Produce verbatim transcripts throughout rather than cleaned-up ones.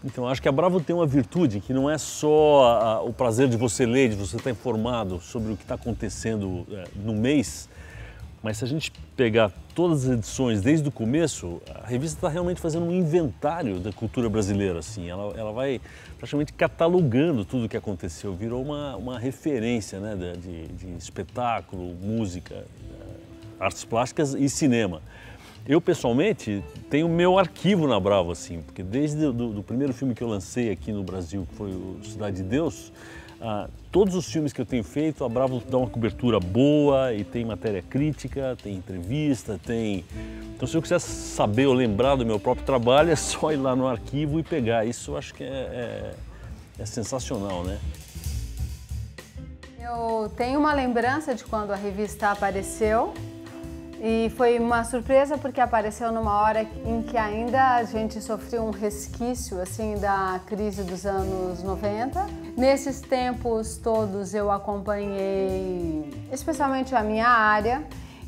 Então, acho que a Bravo tem uma virtude que não é só a, o prazer de você ler, de você estar informado sobre o que está acontecendo é, no mês, mas se a gente pegar todas as edições desde o começo, a revista está realmente fazendo um inventário da cultura brasileira, assim. Ela, ela vai praticamente catalogando tudo o que aconteceu, virou uma, uma referência, né, de, de espetáculo, música, artes plásticas e cinema. Eu, pessoalmente, tenho meu arquivo na Bravo, assim, porque desde o do, do primeiro filme que eu lancei aqui no Brasil, que foi o Cidade de Deus, ah, todos os filmes que eu tenho feito, a Bravo dá uma cobertura boa e tem matéria crítica, tem entrevista, tem... Então, se eu quiser saber ou lembrar do meu próprio trabalho, é só ir lá no arquivo e pegar. Isso eu acho que é, é, é sensacional, né? Eu tenho uma lembrança de quando a revista apareceu. E foi uma surpresa porque apareceu numa hora em que ainda a gente sofria um resquício assim da crise dos anos noventa. Nesses tempos todos eu acompanhei especialmente a minha área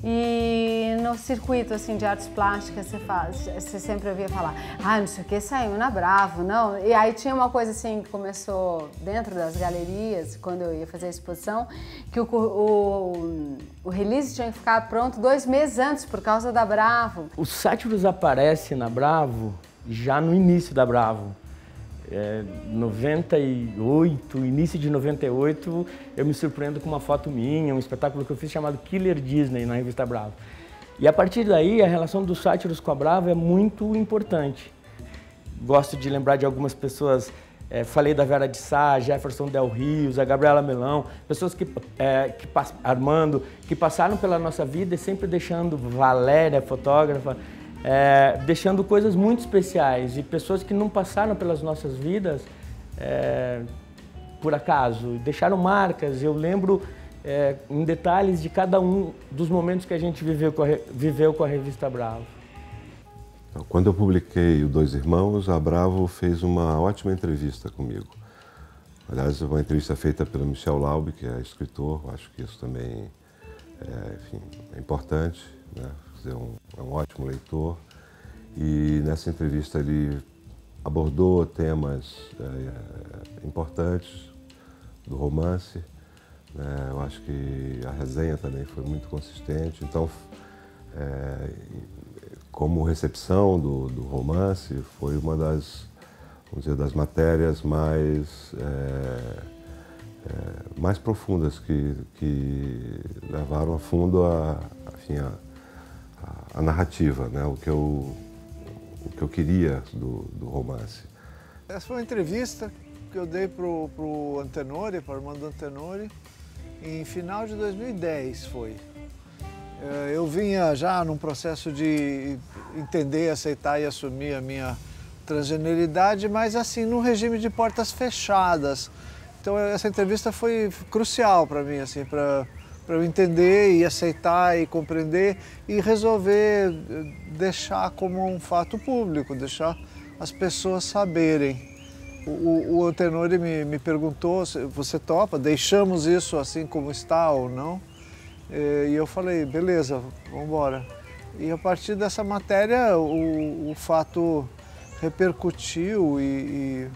e no circuito assim de artes plásticas você faz, você sempre ouvia falar, ah, não sei o que saiu na Bravo, não. E aí tinha uma coisa assim que começou dentro das galerias, quando eu ia fazer a exposição, que o, o, o release tinha que ficar pronto dois meses antes por causa da Bravo. O Sátiros aparece na Bravo já no início da Bravo. É, noventa e oito, início de noventa e oito, eu me surpreendo com uma foto minha, um espetáculo que eu fiz chamado Killer Disney na revista Bravo. E a partir daí, a relação dos Sátiros com a Bravo é muito importante. Gosto de lembrar de algumas pessoas, é, falei da Vera de Sá, Jefferson Del Rios, a Gabriela Melão, pessoas que, é, que Armando, que passaram pela nossa vida e sempre deixando, Valéria, fotógrafa, É, deixando coisas muito especiais e pessoas que não passaram pelas nossas vidas é, por acaso, deixaram marcas. Eu lembro é, em detalhes de cada um dos momentos que a gente viveu com a, viveu com a revista Bravo. Quando eu publiquei o Dois Irmãos, a Bravo fez uma ótima entrevista comigo. Aliás, uma entrevista feita pelo Michel Laube, que é escritor. Acho que isso também é, enfim, é importante, né? É um, é um ótimo leitor e nessa entrevista ele abordou temas é, importantes do romance, né? Eu acho que a resenha também foi muito consistente, então é, como recepção do, do romance foi uma das, vamos dizer, das matérias mais, é, é, mais profundas que, que levaram a fundo a, enfim, a a narrativa, né? o, que eu, o que eu queria do, do romance. Essa foi uma entrevista que eu dei para o Antenori, para o Armando Antenori, em final de dois mil e dez foi. Eu vinha já num processo de entender, aceitar e assumir a minha transgeneridade, mas assim, num regime de portas fechadas. Então essa entrevista foi crucial para mim, assim, para para eu entender e aceitar e compreender e resolver deixar como um fato público, deixar as pessoas saberem. O, o Antenori me, me perguntou, você topa? Deixamos isso assim como está ou não? E eu falei, beleza, vamos embora. E a partir dessa matéria o, o fato repercutiu e, e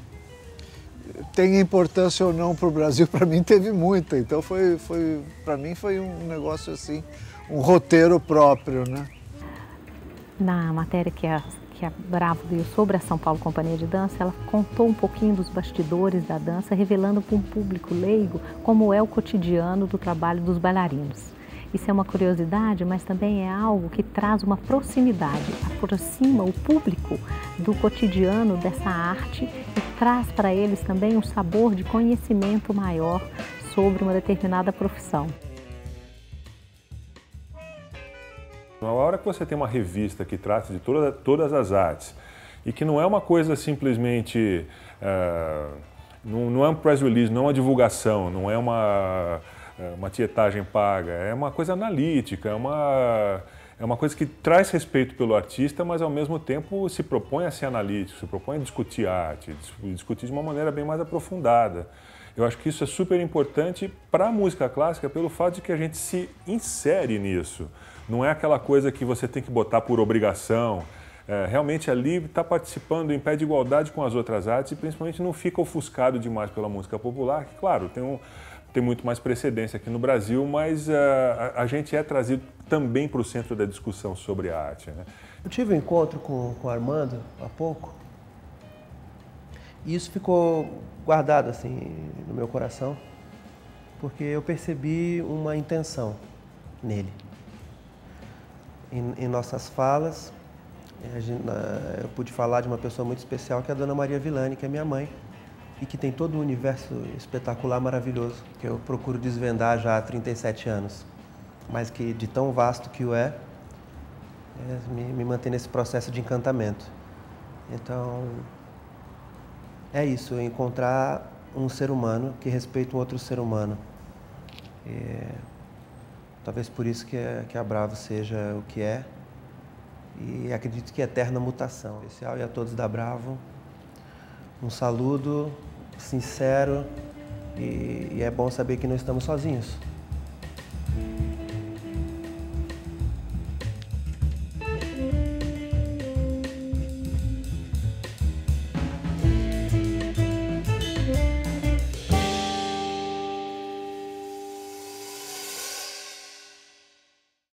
tem importância ou não para o Brasil, para mim teve muita. Então foi, foi, para mim foi um negócio assim, um roteiro próprio, né? Na matéria que a, que a Bravo deu sobre a São Paulo Companhia de Dança, ela contou um pouquinho dos bastidores da dança, revelando para um público leigo como é o cotidiano do trabalho dos bailarinos. Isso é uma curiosidade, mas também é algo que traz uma proximidade, aproxima o público do cotidiano dessa arte e traz para eles também um sabor de conhecimento maior sobre uma determinada profissão. Na hora que você tem uma revista que trata de toda, todas as artes e que não é uma coisa simplesmente, uh, não, não é um press release, não é uma divulgação, não é uma... uma tietagem paga, é uma coisa analítica, é uma, é uma coisa que traz respeito pelo artista, mas ao mesmo tempo se propõe a ser analítico, se propõe a discutir arte, discutir de uma maneira bem mais aprofundada. Eu acho que isso é super importante para a música clássica pelo fato de que a gente se insere nisso. Não é aquela coisa que você tem que botar por obrigação. é, realmente ali está participando em pé de igualdade com as outras artes e principalmente não fica ofuscado demais pela música popular, que claro, tem, um, tem muito mais precedência aqui no Brasil, mas uh, a, a gente é trazido também para o centro da discussão sobre a arte, né? Eu tive um encontro com, com o Armando há pouco e isso ficou guardado assim no meu coração, porque eu percebi uma intenção nele. Em, em nossas falas, eu pude falar de uma pessoa muito especial, que é a Dona Maria Villani, que é minha mãe, e que tem todo um universo espetacular, maravilhoso, que eu procuro desvendar já há trinta e sete anos, mas que de tão vasto que o é, é me, me mantém nesse processo de encantamento. Então, é isso, encontrar um ser humano que respeita um outro ser humano. É, talvez por isso que a, que a Bravo seja o que é, e acredito que é eterna mutação. Especial e a todos da Bravo, um saludo sincero e, e é bom saber que não estamos sozinhos.